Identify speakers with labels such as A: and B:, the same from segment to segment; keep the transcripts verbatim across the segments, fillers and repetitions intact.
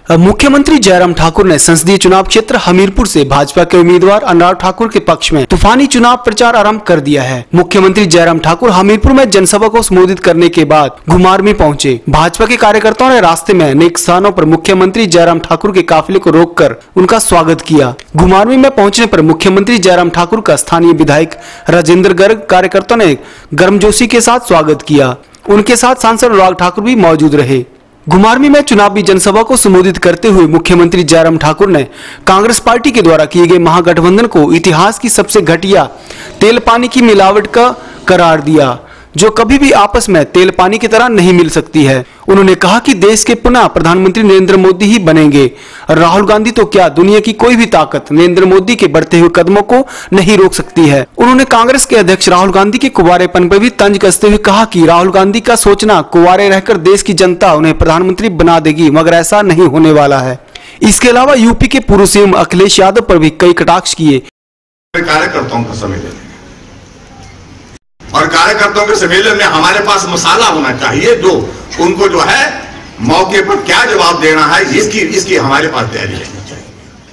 A: मुख्यमंत्री जयराम ठाकुर ने संसदीय चुनाव क्षेत्र हमीरपुर से भाजपा के उम्मीदवार अनुराग ठाकुर के पक्ष में तूफानी चुनाव प्रचार आरंभ कर दिया है। मुख्यमंत्री जयराम ठाकुर हमीरपुर में जनसभा को संबोधित करने के बाद घुमारवी पहुंचे। भाजपा के कार्यकर्ताओं ने रास्ते में अनेक स्थानों पर मुख्यमंत्री जयराम ठाकुर के काफिले को रोककर उनका स्वागत किया। घुमारवी में पहुंचने पर मुख्यमंत्री जयराम ठाकुर का स्थानीय विधायक राजेंद्र गर्ग कार्यकर्ताओं ने गर्मजोशी के साथ स्वागत किया। उनके साथ सांसद अनुराग ठाकुर भी मौजूद रहे। घुमारवी में चुनावी जनसभा को संबोधित करते हुए मुख्यमंत्री जयराम ठाकुर ने कांग्रेस पार्टी के द्वारा किए गए महागठबंधन को इतिहास की सबसे घटिया तेल पानी की मिलावट का करार दिया, जो कभी भी आपस में तेल पानी की तरह नहीं मिल सकती है। उन्होंने कहा कि देश के पुनः प्रधानमंत्री नरेंद्र मोदी ही बनेंगे। राहुल गांधी तो क्या, दुनिया की कोई भी ताकत नरेंद्र मोदी के बढ़ते हुए कदमों को नहीं रोक सकती है। उन्होंने कांग्रेस के अध्यक्ष राहुल गांधी के कुंवारेपन पर भी तंज कसते हुए कहा कि राहुल गांधी का सोचना कुंवारे रहकर देश की जनता उन्हें प्रधानमंत्री बना देगी, मगर ऐसा नहीं होने वाला है। इसके अलावा यूपी के पूर्व सीएम अखिलेश यादव पर भी कई कटाक्ष किए।
B: कार्यकर्ताओं का सम्मेलन और कार्यकर्ताओं के सम्मेलन में हमारे पास मसाला होना चाहिए, जो उनको जो है मौके पर क्या जवाब देना है इसकी इसकी हमारे पास तैयारी रहनी चाहिए।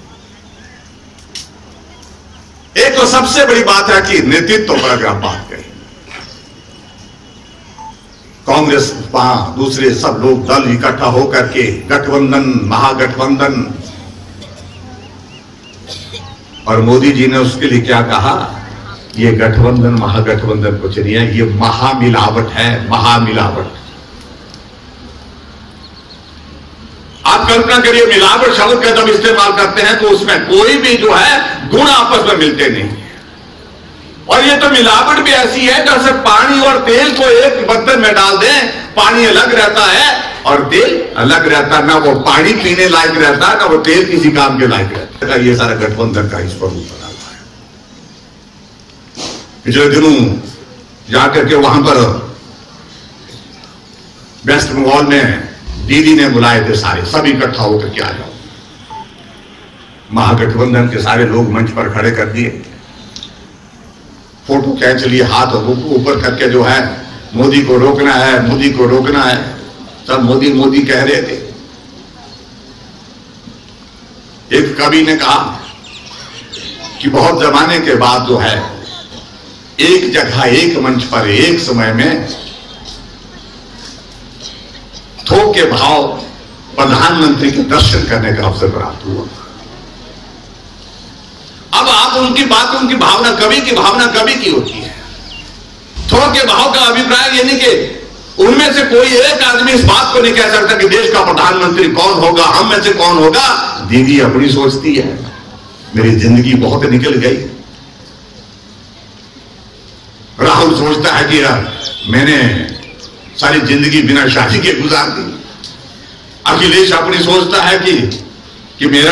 B: एक तो सबसे बड़ी बात है कि नेतृत्व पर अगर आप बात करें, कांग्रेस वहां दूसरे सब लोग दल इकट्ठा होकर के गठबंधन, महागठबंधन, और मोदी जी ने उसके लिए क्या कहा, ये गठबंधन महागठबंधन कुछ नहीं है, ये महामिलावट है, महामिलावट। आप कल्पना करिए, मिलावट शब्द का जब इस्तेमाल करते हैं तो उसमें कोई भी जो है गुण आपस में मिलते नहीं। और ये तो मिलावट भी ऐसी है जैसे पानी और तेल को एक बर्तन में डाल दें, पानी अलग रहता है और तेल अलग रहता है, ना वो पानी पीने लायक रहता है, ना वो तेल किसी काम के लायक रहता है। ये सारा गठबंधन का इस पर पिछले दिनों जाकर के वहां पर वेस्ट बंगाल में दीदी ने बुलाए थे, सारे सब इकट्ठा होकर के आ जाओ। महागठबंधन के सारे लोग मंच पर खड़े कर दिए, फोटो खींच लिए, हाथ ऊपर करके जो है मोदी को रोकना है, मोदी को रोकना है, सब मोदी मोदी कह रहे थे। एक कवि ने कहा कि बहुत जमाने के बाद जो है एक जगह, एक मंच पर, एक समय में थोक के भाव प्रधानमंत्री के दर्शन करने का अवसर प्राप्त हुआ। अब आप उनकी बात, उनकी भावना, कवि की भावना कवि की होती है। थोक के भाव का अभिप्राय यानी कि उनमें से कोई एक आदमी इस बात को नहीं कह सकता कि देश का प्रधानमंत्री कौन होगा, हम में से कौन होगा। दीदी अपनी सोचती है, मेरी जिंदगी बहुत निकल गई। राहुल सोचता है कि यार मैंने सारी जिंदगी बिना शादी के गुजार दी। अखिलेश अपनी सोचता है कि कि मेरा